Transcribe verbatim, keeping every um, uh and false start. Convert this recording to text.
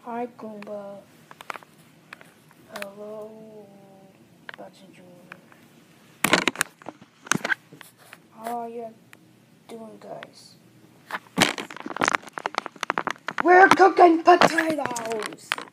Hi, Goomba. Hello, Betsy Junior How are you doing, guys? We're cooking potatoes!